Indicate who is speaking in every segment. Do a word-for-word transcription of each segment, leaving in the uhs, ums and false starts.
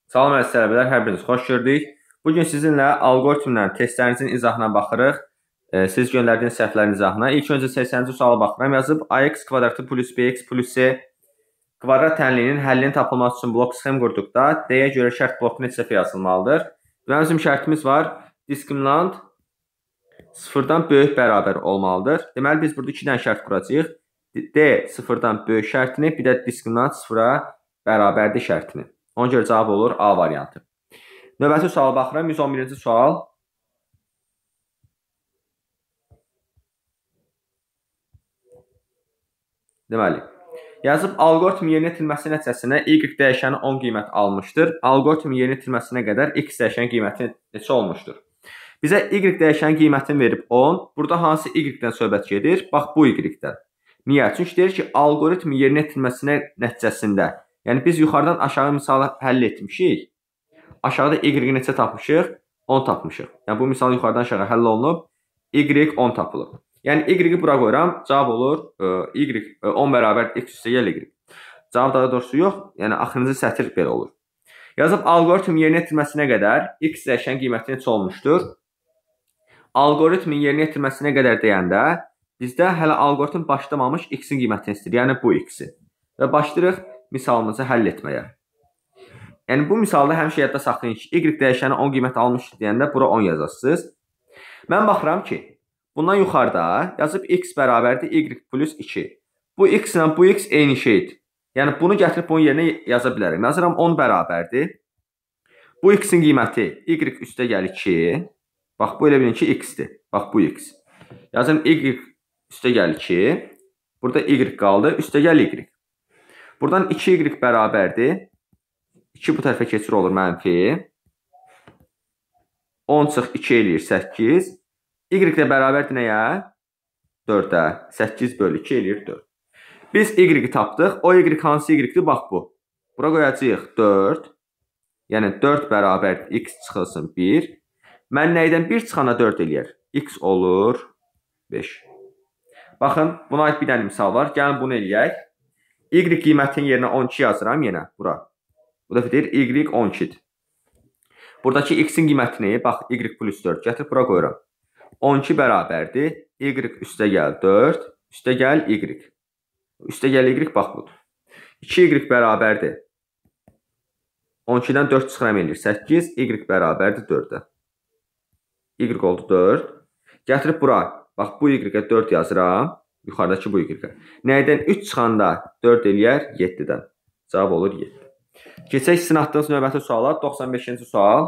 Speaker 1: Salam əziz tələbələr, hər biriniz xoş gördük. Bugün sizinlə alqoritmlərin testlərinizin izahına baxırıq. E, siz göndərdiyiniz səhvlərin izahına. İlk öncə səksəninci suala baxıram. Yazıb ax kvadratı plus bx plus c kvadrat tənliyinin həllinin tapılması üçün blok sxem qurduqda d-yə görə şərt bloku neçə dəfə yazılmalıdır? Deməli, bizim şərtimiz var. Diskriminant sıfırdan böyük bərabər olmalıdır. Deməli, biz burada iki dənə şərt quracağıq. D sıfırdan böyük şərtini, bir də diskriminant sıfıra bərabərdir şərtini. Ona görə cavab olur A variantı. Növbəti suala baxıram. yüz on birinci sual. Deməli, yazıb alqoritm yerinə yetirməsi nəticəsində y dəyişəni on qiymət almışdır. Alqoritm yerinə yetirməsinə qədər x dəyişən qiyməti neçə olmuşdur? Bizə y dəyişən qiymətini verib on. Burada hansı y-dən söhbət gedir? Bax, bu y-dən. Niyə? Çünki deyir ki, alqoritm yerinə yetirməsinə nəticəsində, yəni biz yuxarıdan aşağı misalı həll etmişik. Aşağıda y neçə tapmışıq? on tapmışıq. Yəni bu misal yuxarıdan aşağı həll olunub. Y on tapılıb. Yəni y-i bura qoyuram. Cavab olur y on bərabər x üstə gəl y. Cavab daha doğrusu yox. Yəni axırıncı sətir belə olur. Yazıb alqoritm yerinə yetirməsinə qədər x dəyişən qiyməti neçə olmuşdur? Alqoritmin yerinə yetirməsinə qədər deyəndə bizdə hələ alqoritm başlamamış x-in qiymətini istəyir. Yəni bu x-i. Və başlayırıq misalımızı həll etməyə. Yəni bu misalda həmişə yadda saxlayın ki, y dəyişəni on qiymət almış deyəndə bura on yazarsınız. Mən baxıram ki, bundan yuxarıda yazıb x bərabərdir y plus iki. Bu x ilə bu x eyni şeydir. Yəni bunu gətirib bunun yerinə yaza bilərim. Yazıram on bərabərdir. Bu x-in qiyməti y üstə gəl iki. Bax, bu elə bilin ki, x-dir. Bax, bu x. Yazıram y üstə gəl iki. Burada y qaldı. Üstə gəl y. Buradan iki y bərabərdir. iki bu tərəfə keçir olur mənfi. on çıx iki eləyir səkkiz. Y də bərabərdir nəyə? dördə. səkkiz bölü iki eləyir dörd. Biz y tapdıq. O y hansı y-dir? Bax bu. Bura qoyacağıq dörd. Yəni dörd bərabər x çıxılsın bir. Mən nəydən bir çıxana dörd eləyər? X olur beş. Baxın, buna aid bir dənə misal var. Gəlin bunu eləyək. Y qiymətinin yerinə on iki yazıram yenə bura. Bu dəfə deyir y on ikidir. Buradakı x-in qiymətini, bax, y plus dörd gətirib bura qoyuram. on iki bərabərdir. Y üstə gəl dörd, üstə gəl y. Üstə gəl y, bax budur. iki y bərabərdir. on ikidən dörd çıxıram eləyir səkkiz, y bərabərdir dördə. Y oldu dörd. Gətirib bura, bax, bu y-ə dörd yazıram. Yuxarıdakı bu y-ə. Nəydən üç çıxanda dörd eləyər? yeddidən. Cavab olur yeddi. Keçək sizin atdığınız növbəti suala. doxsan beşinci sual.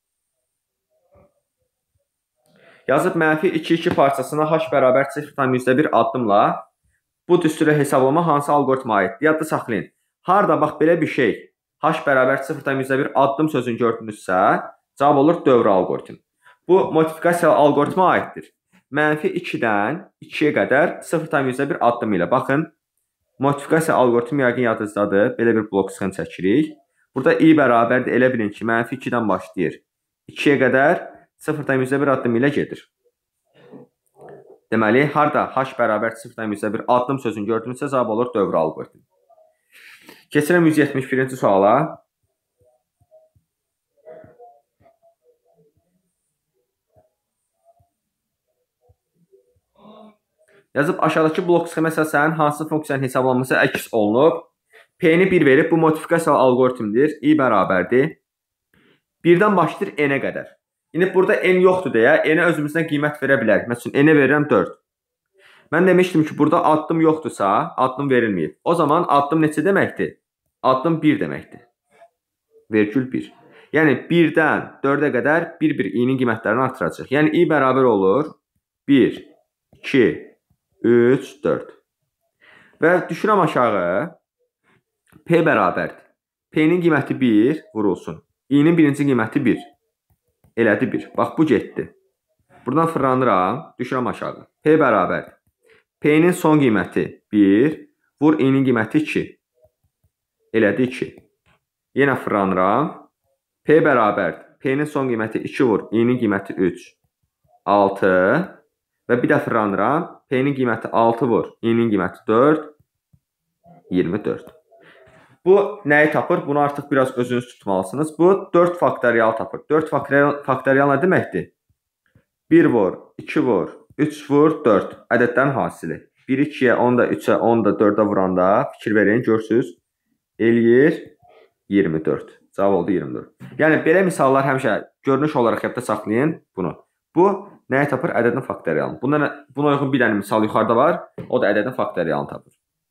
Speaker 1: Yazıb mənfi iki iki parçasına h bərabər sıfır tam yüzdə bir addımla bu düstura hesablama hansı alqoritmə aiddir? Yadda saxlayın. Harada bax belə bir şey h bərabər sıfır tam yüzdə bir addım sözünü gördünüzsə, cavab olur dövrə alqoritm. Bu modifikasiyalı alqoritmə aiddir. Mənfi ikidən ikiyə qədər sıfır tam yüzdə bir addım ilə. Baxın, modifikasiya alqoritmi yəqin yadınızdadır. Belə bir blok sxem çəkirik. Burada i bərabərdir. Elə bilin ki, mənfi ikidən başlayır. ikiyə qədər sıfır tam yüzdə bir addım ilə gedir. Deməli, harada h bərabər sıfır tam yüzdə bir addım sözünü gördünüzsə, cavab olur dövrə alqoritm. Keçirəm yüz yetmiş birinci suala. Yazıb aşağıdakı blok sxemə əsasən hansı funksiyanın hesablanması əks olunub? P-ni bir verib, bu modifikasiyalı alqoritmdir. I bərabərdir. birdən başlayır n-ə qədər. İndi burada n yoxdur deyə, n-ə özümüzdən qiymət verə bilərik. Məsələn, n-ə verirəm dörd. Mən demişdim ki, burada addım yoxdursa, addım verilməyib. O zaman addım neçə deməkdir? Addım bir deməkdir. Vergül bir. Yəni, birdən dördə qədər bir-bir i-nin qiymətlərini artıracaq. Yəni, i bərabər olur bir, iki, üç, dörd. Və düşürəm aşağı. P bərabərdir. P-nin qiyməti bir vurulsun. I-nin birinci qiyməti bir. Elədi bir. Bax, bu getdi. Buradan fırlanıram. Düşürəm aşağı. P bərabərdir. P-nin son qiyməti bir. Vur i-nin qiyməti iki. Elədi iki. Yenə fırlanıram. P bərabərdir. P-nin son qiyməti iki vur. I-nin qiyməti üç. altı. Və bir də fırlanıram. P-nin qiyməti altı vur. I-nin qiyməti dörd. iyirmi dörd. Bu nəyi tapır? Bunu artıq biraz özünüz tutmalısınız. Bu dörd faktorial tapır. dörd faktorial, faktorial nə deməkdir? bir vur, iki vur, üç vur, dörd. Ədədlərin hasili. bir, ikiyə, on da üçə, on da dördə vuranda fikir verin, görsünüz. Eləyir iyirmi dörd. Cavab oldu iyirmi dörd. Yəni, belə misallar həmişə görünüş olaraq yadda saxlayın bunu. Bu, nəyə tapır? Ədədin faktorialını. Buna, buna uyğun bir dənə misal yuxarıda var. O da ədədin faktorialını tapır.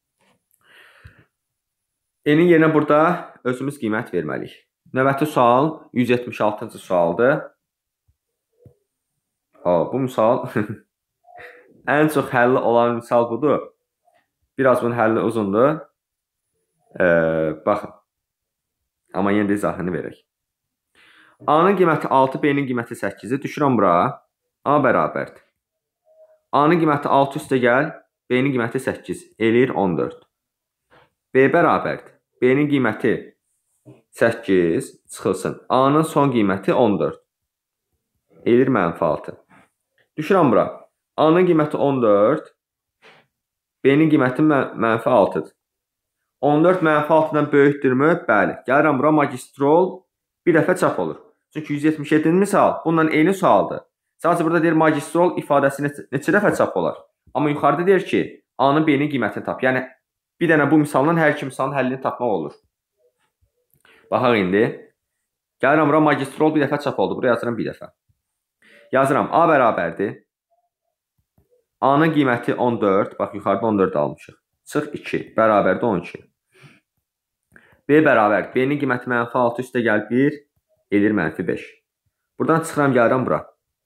Speaker 1: N-in yerinə burada özümüz qiymət verməliyik. Növbəti sual yüz yetmiş altıncı sualdır. O, bu misal ən çox həlli olan misal budur. Biraz bunun həlli uzundur. Ee, baxın. Amma yenə də izahını verək. A-nın qiyməti altı, B-nin qiyməti səkkiz. Düşürəm bura. A bərabərdir. A-nın qiyməti altı üstə gəl. B-nin qiyməti səkkiz. Eləyir on dörd. B bərabərdir. B-nin qiyməti səkkiz çıxılsın. A-nın son qiyməti on dörd. Eləyir mənfi altı. Düşürəm bura. A-nın qiyməti on dörd. B-nin qiyməti mənfi altıdır. on dörd mənfi altıdan böyükdürmü? Bəli. Gəlirəm bura magistrol bir dəfə çap olur. Çünki yüz yetmiş yeddinci misal bununla eyni sualdır. Sadəcə burada deyir magistrol ifadəsi neçə dəfə çap olar. Amma yuxarıda deyir ki, A-nın B-nin qiymətini tap. Yəni, bir dənə bu misaldan hər iki misalın həllini tapmaq olur. Baxaq indi. Gəlirəm bura magistrol bir dəfə çap oldu. Buraya yazıram bir dəfə. Yazıram A bərabərdir. A-nın qiyməti on dörd. Bax, yuxarıda on dörd almışıq. Çıx iki. Bərabərdir on iki. B bərabər. B-nin qiyməti mənfi altı üstə gəl bir. Eləyir mənfi beş. Buradan çıxıram, gəlirəm bura.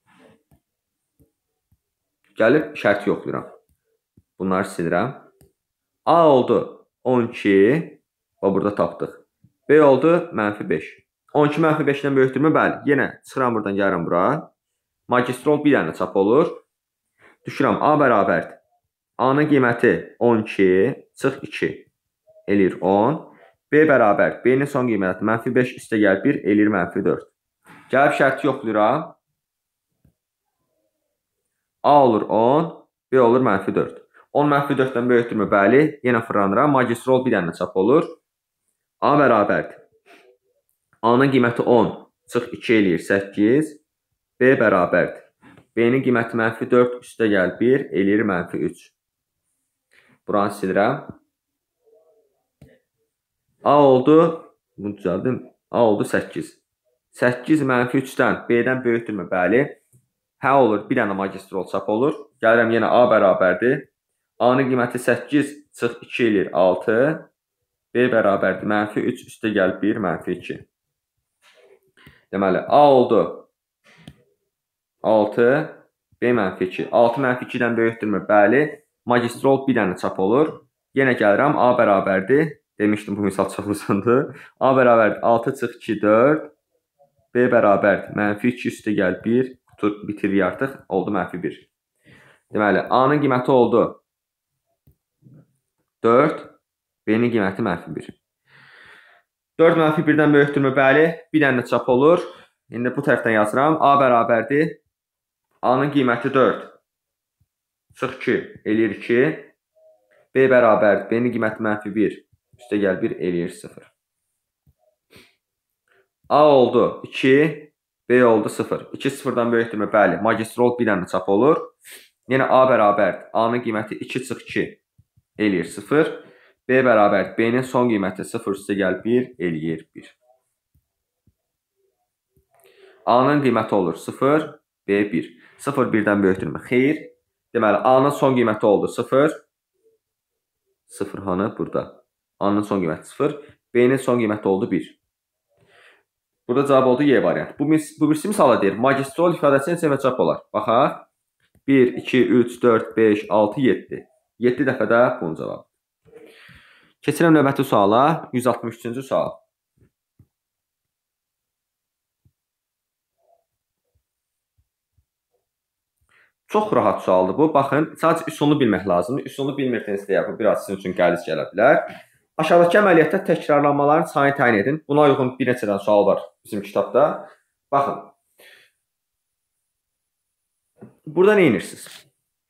Speaker 1: Gəlib şərti yoxlayıram. Bunları silirəm. A oldu on iki. Və burada tapdıq. B oldu mənfi beş. on iki mənfi beşdən böyükdürmü? Bəli. Yenə çıxıram buradan, gəlirəm bura. Magistrol bir dənə çap olur. Düşürəm A bərabərdir. A-nın qiyməti on iki. Çıx iki. Eləyir on. B bərabər. B-nin son qiyməti mənfi beş üstə gəl bir. Eləyir mənfi dörd. Gəlib şərti yoxlayıram. A olur on. B olur mənfi dörd. on mənfi dörddən böyükdürmü? Bəli. Yenə fırlanıram. Magistrol bir dənə çap olur. A bərabərdir. A-nın qiyməti on. Çıx iki eləyir səkkiz. B bərabərdir. B-nin qiyməti mənfi dörd üstə gəl bir. Eləyir mənfi üç. Buranı silirəm. A oldu, bunu düzəldim. A oldu səkkiz. səkkiz mənfi üçdən B-dən böyükdürmü? Bəli. Hə olur, bir dənə magistrol çap olur. Gəlirəm yenə A bərabərdir. A-nın qiyməti səkkiz, çıx iki eləyir altı. B bərabərdir. Mənfi üç üstə gəl bir, mənfi iki. Deməli, A oldu altı, B mənfi iki. altı mənfi ikidən böyükdürmü? Bəli. Magistrol bir dənə çap olur. Yenə gəlirəm, A bərabərdir. Demişdim, bu misal çox uzundur. A bərabərdir. altı çıx iki, dörd. B bərabərdir. Mənfi iki üstə gəl bir. Bitiririk artıq. Oldu mənfi bir. Deməli, A-nın qiyməti oldu dörd. B-nin qiyməti mənfi bir. dörd mənfi birdən böyükdürmü? Bəli. Bir dənə çap olur. İndi bu tərəfdən yazıram. A bərabərdir. A-nın qiyməti dörd. Çıx iki. Eləyir iki. B bərabərdir. B-nin qiyməti mənfi bir. Üstə gəl bir, eləyir sıfır. A oldu iki, B oldu sıfır. iki sıfırdan böyükdürmü? Bəli. Magistrol bir dənə çap olur. Yenə A bərabərdir. A-nın qiyməti iki çıx iki eləyir sıfır. B bərabərdir. B-nin son qiyməti sıfır üstə gəl bir, eləyir bir. A-nın qiyməti olur sıfır, B bir. sıfır birdən böyükdürmü? Xeyr. Deməli, A-nın son qiyməti oldu sıfır. sıfır hanı? Burada. A-nın son qiyməti sıfır. B-nin son qiyməti oldu bir. Burada cavab oldu Y variant. Bu, bu birisi misala deyir. Magistrol ifadəsi neçə dəfə çap olar? Baxaq. bir, iki, üç, dörd, beş, altı, yeddi. yeddi dəfə də bunun cavabı. Keçirəm növbəti suala. yüz altmış üçüncü sual. Çox rahat sualdır bu. Baxın, sadəcə üsulunu bilmək lazımdır. Üsulunu bilmirsiniz deyə bu biraz sizin üçün qəliz gələ bilər. Aşağıdakı əməliyyatda təkrarlanmaların sayını təyin edin. Buna uyğun bir neçədən sual var bizim kitabda. Baxın. Burada nə edirsiniz?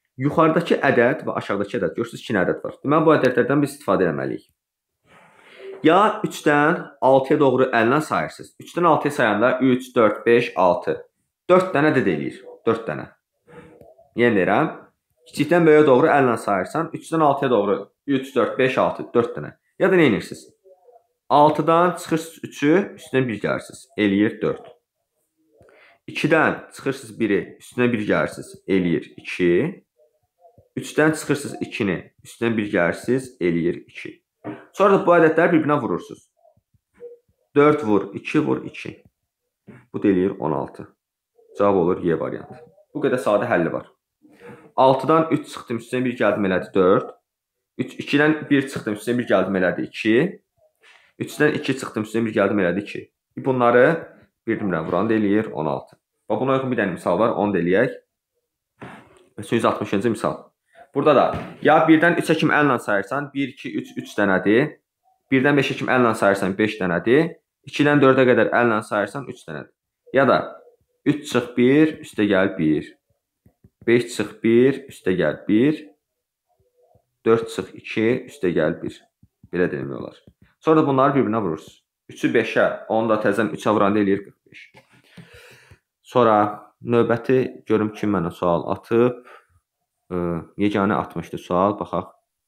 Speaker 1: Yuxarıdakı ədəd və aşağıdakı ədəd. Görürsünüz iki ədəd var. Deməli, bu ədədlərdən biz istifadə etməliyik. Ya üçdən altıya doğru əllə sayırsınız. üçdən altıya sayanda üç, dörd, beş, altı. dörd dənə də deyir. dörd dənə. Yenə deyirəm. Kiçikdən böyüyə doğru əllə sayırsan. üçdən altıya doğru üç, dörd, beş, altı. dörd dənə. Ya da nə edirsiniz? altıdan çıxırsınız üçü, üstünə bir gəlirsiniz. Eləyir dörd. ikidən çıxırsınız biri, üstünə bir gəlirsiniz. Eləyir iki. üçdən çıxırsınız ikini, üstünə bir gəlirsiniz. Eləyir iki. Sonra da bu ədədləri bir-birinə vurursunuz. dörd vur, iki vur, iki. Bu da eləyir on altı. Cavab olur Y variantı. Bu qədər sadə həlli var. altıdan üç çıxdım, üstünə bir gəldim elədi dörd. ikidən bir çıxdım, üstünə bir gəldim elədi iki. üçdən iki çıxdım, üstünə bir gəldim elədi iki. Bunları bir-birinə vuran da eləyir on altı. Buna uyğun bir dənə misal var, onu da eləyək. yüz altmışıncı misal. Burada da ya birdən üçə kimi əllə sayırsan, bir, iki, üç, üç dənədir. birdən beşə kimi əllə sayırsan, beş dənədir. ikidən dördə qədər əllə sayırsan, üç dənədir. Ya da üç çıx bir, üstə gəl bir. beş çıx bir, üstə gəl bir. dörd çıx iki, üstə gəl bir. Belə demək olar. Sonra da bunları bir-birinə vurursunuz. üçü beşə, onu da təzən üçə vuranda eləyir qırx beş. Sonra növbəti görüm kim mənə sual atıb. Yeganə atmışdı sual, baxaq.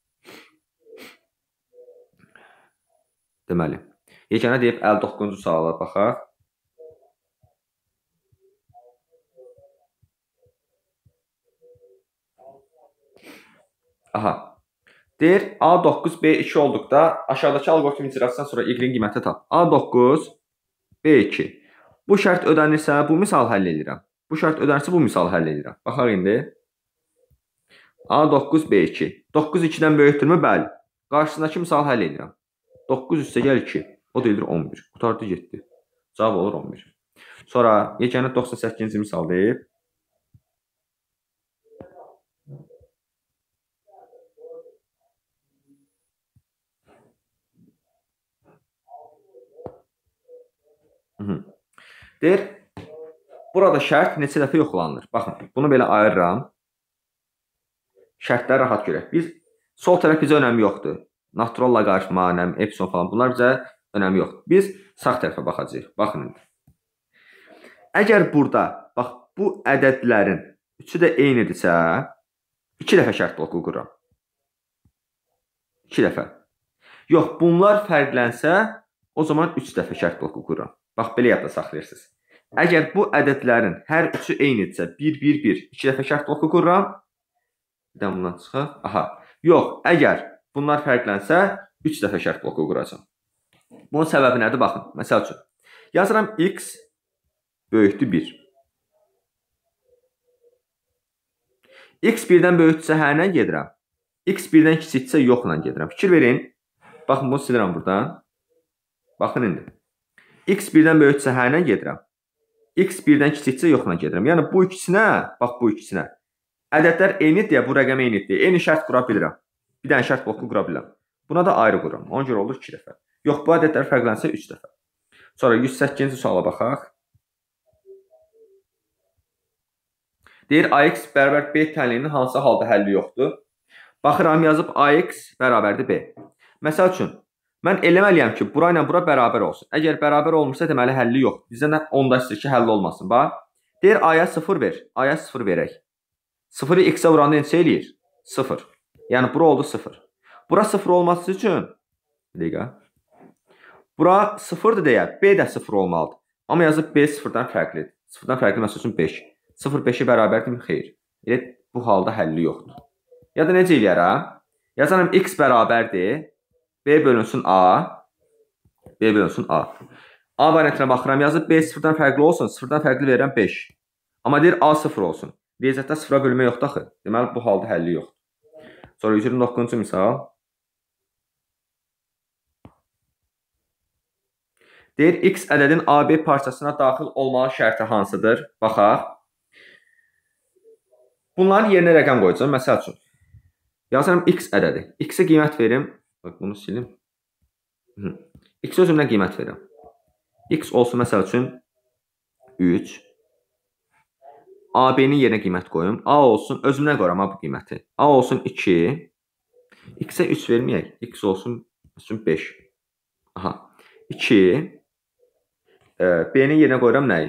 Speaker 1: Deməli, yeganə deyib əlli doqquzuncu suala baxaq. Aha. Deyir, A doqquz, B iki olduqda aşağıdakı alqoritm icrasından sonra Y-in qiyməti tap. A doqquz, B iki. Bu şərt ödənirsə, bu misal həll edirəm. Bu şərt ödənirsə, bu misal həll edirəm. Baxaq indi. A doqquz, B iki. doqquz ikidən böyükdürmü? Bəli. Qarşısındakı misal həll edirəm. doqquz üstə gəl iki. O deyilir on bir. Qutardı getdi. Cavab olur on bir. Sonra yeganə doxsan səkkizinci misal deyib. Deyir, burada şərt neçə dəfə yoxlanılır? Baxın, bunu belə ayırıram. Şərtləri rahat görək. Biz sol tərəf bizə önəmi yoxdur. Natural loqaritm, manəm, epsilon falan bunlar bizə önəmi yoxdur. Biz sağ tərəfə baxacağıq. Baxın indi. Əgər burada, bax, bu ədədlərin üçü də eynidirsə, iki dəfə şərt bloku qururam. iki dəfə. Yox, bunlar fərqlənsə, o zaman üç dəfə şərt bloku qururam. Bax, belə yadda saxlayırsınız. Əgər bu ədədlərin hər üçü eynidirsə, bir, bir, bir, iki dəfə şərt bloku qururam. Bir də bundan çıxaq. Aha. Yox, əgər bunlar fərqlənsə, üç dəfə şərt bloku quracam. Bunun səbəbi nədir? Baxın, məsəl üçün. Yazıram x böyükdür bir. X birdən böyükdürsə, hərlə gedirəm. X birdən kiçikdirsə, yoxla gedirəm. Fikir verin. Baxın, bunu silirəm buradan. Baxın indi. X birdən böyükdürsə, hərlə gedirəm. X birdən kiçikdirsə, yoxla gedirəm. Yəni, bu ikisinə, bax, bu ikisinə. Ədədlər eynidir ya, bu rəqəm eynidir. Eyni şərt qura bilirəm. Bir dənə şərt bloku qura bilirəm. Buna da ayrı quram. Ona görə olur iki dəfə. Yox, bu ədədlər fərqlənsə üç dəfə. Sonra yüz səkkizinci suala baxaq. Deyir, A X bərabər B tənliyinin hansı halda həlli yoxdur? Baxıram, yazıb A X bərabərdir B. Məsəl üçün, mən eləməliyəm ki, bura ilə bura bərabər olsun. Əgər bərabər olmursa, deməli həlli yoxdur. Bizdən onda istəyir ki, həlli olmasın. Bax, deyir, A-ya sıfır ver. A-ya sıfır verək. sıfırı X-ə vuranda neçə eləyir? sıfır. Yəni, bura oldu sıfır. Bura sıfır olması üçün, bir dəqiqə. Bura sıfırdır deyə, B də sıfır olmalıdır. Amma yazıb B sıfırdan fərqlidir. sıfırdan fərqli məsəl üçün beş. sıfır beşə bərabərdir mi? Xeyr. Elə bu halda həlli yoxdur. Ya da necə eləyərəm? Yazarım X bərabərdir. B bölünsün A. B bölünsün A. A variantına baxıram, yazıb B sıfırdan fərqli olsun. sıfırdan fərqli verirəm beş. Amma deyir A sıfır olsun. Riyaziyyatda sıfıra bölmə yoxdur axı. Deməli, bu halda həlli yoxdur. Sonra yüz iyirmi doqquzuncu misal. Deyir, X ədədin A B parçasına daxil olmalı şərti hansıdır? Baxaq. Bunların yerinə rəqəm qoyacağım. Məsəl üçün. Yazarım X ədədi. X-ə qiymət verim. Bax, bunu silim. X özümdən qiymət verim. X olsun, məsəl üçün, üç. A B-nin yerinə qiymət qoyum. A olsun, özümdən qoyuram bu qiyməti. A olsun iki. X-ə üç verməyək. X olsun, beş. Aha. iki. E, B-nin yerinə qoyuram nəyi?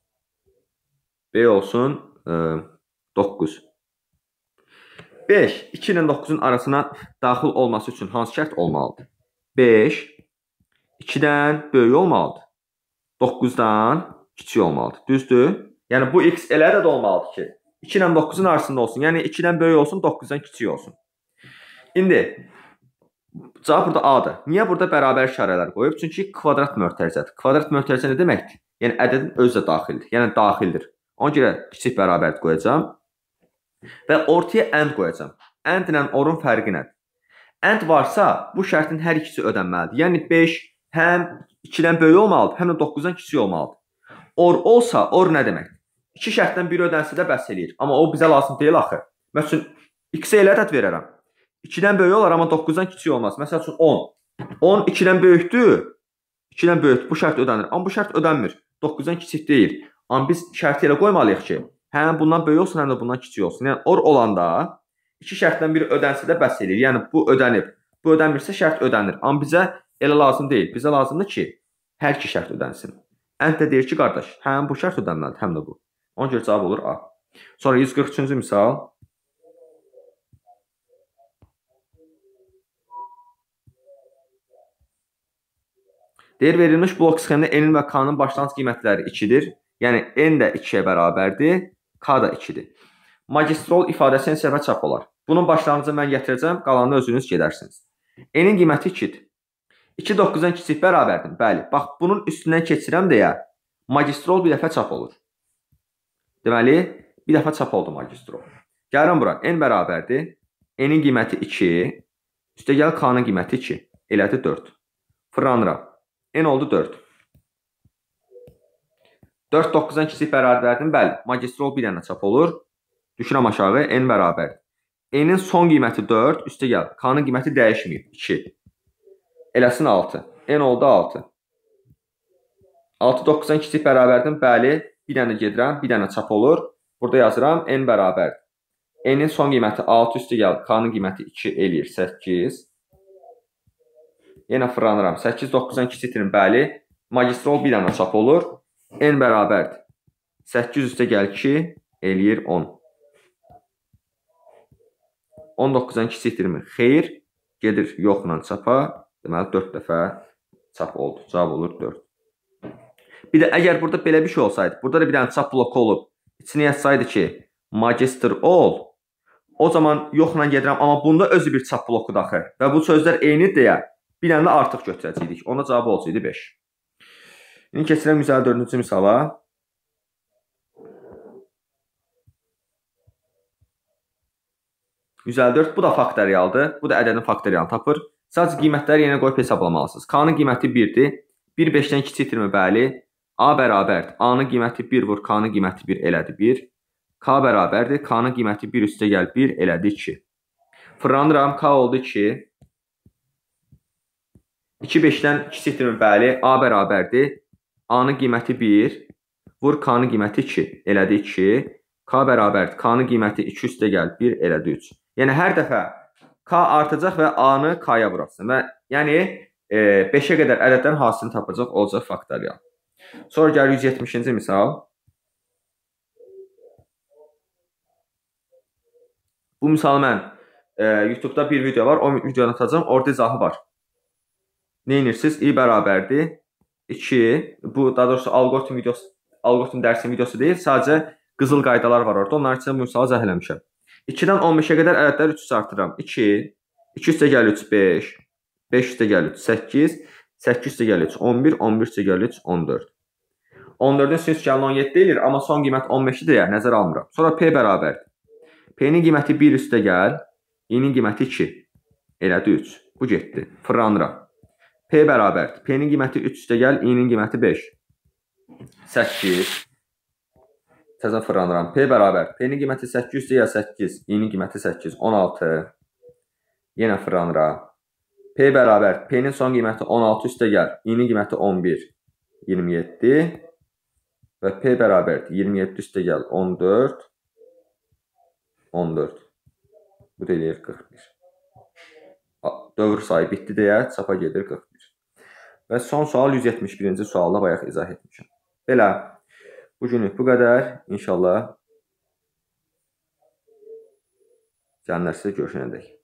Speaker 1: B olsun e, doqquz. beş. iki ilə doqquzun arasına daxil olması üçün hansı şərt olmalıdır? beş ikidən böyük olmalıdır. doqquzdan kiçik olmalıdır. Düzdür? Yəni bu x elə də olmalıdır ki, iki ilə doqquzun arasında olsun. Yəni ikidən böyük olsun, doqquzdan kiçik olsun. İndi cavab burada A-dır. Niyə burada bərabər işarələr qoyub? Çünki kvadrat mötərizədir. Kvadrat mötərizə nə deməkdir? Yəni ədədin özü də daxildir. Yəni daxildir. Ona görə kiçik bərabər qoyacağam. Və ortaya and qoyacağam. And ilə orun fərqi nədir? And varsa, bu şərtin hər ikisi ödənməlidir. Yəni beş həm ikidən böyük olmalıdır, həm də doqquzdan kiçik olmalıdır. Or olsa, or nə demək? iki şərtdən biri ödənsə də bəs eləyir. Amma o bizə lazım deyil axı. Məsələn, x-ə elə ədəd verərəm. ikidən böyük olar, amma doqquzdan kiçik olmaz. Məsəl üçün on. on ikidən böyükdür. ikidən böyükdür. Bu şərt ödənir. Amma bu şərt ödənmir. doqquzdan kiçik deyil. Amma biz şərti elə qoymalıyıq ki, həm bundan böyük olsun, həm də bundan kiçik olsun. Yəni or olanda iki şərtdən biri ödənsə də bəs eləyir. Yəni bu ödənib. Bu ödənmirsə şərt ödənir. Amma bizə elə lazım deyil. Bizə lazımdır ki, hər iki şərt ödənsin. And də deyir ki, qardaş, həm bu şərt ödənməlidir, həm də bu. Ona görə cavab olur A. Sonra yüz qırx üçüncü misal. Deyir, verilmiş blok sxemdə N-in və K-nın başlanğıc qiymətləri ikidir. Yəni N də ikiyə bərabərdir, K da ikidir. Magistrol ifadəsinin səhvə çap olar. Bunun başlanğıcı mən gətirəcəm, qalanını özünüz gedərsiniz. N-in qiyməti ikidir. iki doqquzdan kiçik bərabərdir. Bəli, bax bunun üstündən keçirəm deyə magistrol bir dəfə çap olur. Deməli, bir dəfə çap oldu magistrol. Gəlirəm bura, N bərabərdir. N-in qiyməti iki, üstə gəl K-nın qiyməti iki, elədir dörd. Fırlanıram. N oldu dörd. dörd doqquzdan kiçik bərabərdir. Bəli, magistrol bir dənə çap olur. Düşürəm aşağı, N bərabər. N-in son qiyməti dörd, üstə gəl. K-nın qiyməti dəyişməyib, iki. Eləsin altı. N oldu altı. altı doqquzdan kiçik bərabərdir. Bəli, bir dənə gedirəm, bir dənə çap olur. Burada yazıram, N bərabər. N-in son qiyməti altı, üstə gəl. K-nın qiyməti iki eləyir, səkkiz. Yenə fırlanıram. səkkiz doqquzdan kiçikdir. Bəli, magistrol bir dənə çap olur. N bərabərdir. səkkiz üstə gəl iki eləyir on. on doqquzdan kiçikdirmi? Xeyr. Gedir yoxla çapa. Deməli, dörd dəfə çap oldu. Cavab olur dörd. Bir də əgər burada belə bir şey olsaydı, burada da bir dənə çap bloku olub, içinə yazsaydı ki, magister ol, o zaman yoxla gedirəm, amma bunda özü bir çap bloku daxil. Və bu sözlər eyni deyə bir dənə də artıq götürəcəkdik. Ona cavab olsaydı beş. İndi keçirəm yüz əlli dördüncü misala. yüz əlli dörd, bu da faktorialdır. Bu da ədədin faktorialını tapır. Sadəcə qiymətləri yenə qoyub hesablamalısınız. K-nın qiyməti birdir. bir beşdən kiçikdirmi? Bəli. A bərabərdir. A-nın qiyməti bir vur, K-nın qiyməti bir elədi bir. K bərabərdir. K-nın qiyməti bir üstə gəl bir elədi iki. Fırlanıram. K oldu iki. iki beşdən kiçikdirmi? Bəli. A bərabərdir. A-nın qiyməti bir. Vur, K-nın qiyməti iki. Elədi iki. K bərabərdir. K-nın qiyməti iki üstə gəl bir elədi üç. Yəni hər dəfə K artacaq və A-nı K-ya vurasın. Və yəni e, beşə qədər ədəddən hasilini tapacaq olacaq faktorial. Sonra gəlir yüz yetmişinci misal. Bu misalı mən e, YouTube-da bir video var. O videonu atacağım. Orada izahı var. Neyinirsiniz? I bərabərdir. iki. Bu daha doğrusu algoritm videosu, algoritm dərsin videosu deyil. Sadəcə qızıl qaydalar var orada. Onlar üçün bu misalı izah eləmişəm. ikidən on beşə qədər ədədləri üç artırıram. iki. iki üstə gəl üç, beş. beş üstə gəl üç, səkkiz. səkkiz üstə gəl üç, on bir. on bir üstə gəl üç, on dörd. on dördün sinüs gəlini on yeddi deyil, amma son qiymət on beşdir deyə nəzərə almıram. Sonra P bərabərdir. P-nin qiyməti bir üstə gəl, I-nin qiyməti iki. Elədi üç. Bu getdi. Fırlanıram. P bərabərdir. P-nin qiyməti üç üstə gəl, I-nin qiyməti beş. səkkiz. Təzə fırlanıram. P bərabər. P-nin qiyməti səkkiz üstə gəl səkkiz. I-nin qiyməti səkkiz. on altı. Yenə fırlanıram. P bərabər. P-nin son qiyməti on altı üstə gəl. I-nin qiyməti on bir. iyirmi yeddi. Və P bərabərdir. iyirmi yeddi üstə gəl. on dörd. on dörd. Bu deyir qırx bir. Dövr sayı bitdi deyə çapa gedir qırx bir. Və son sual yüz yetmiş birinci sualda bayaq izah etmişəm. Belə, bugünlük bu qədər. İnşallah gələn dərsdə görüşənədək.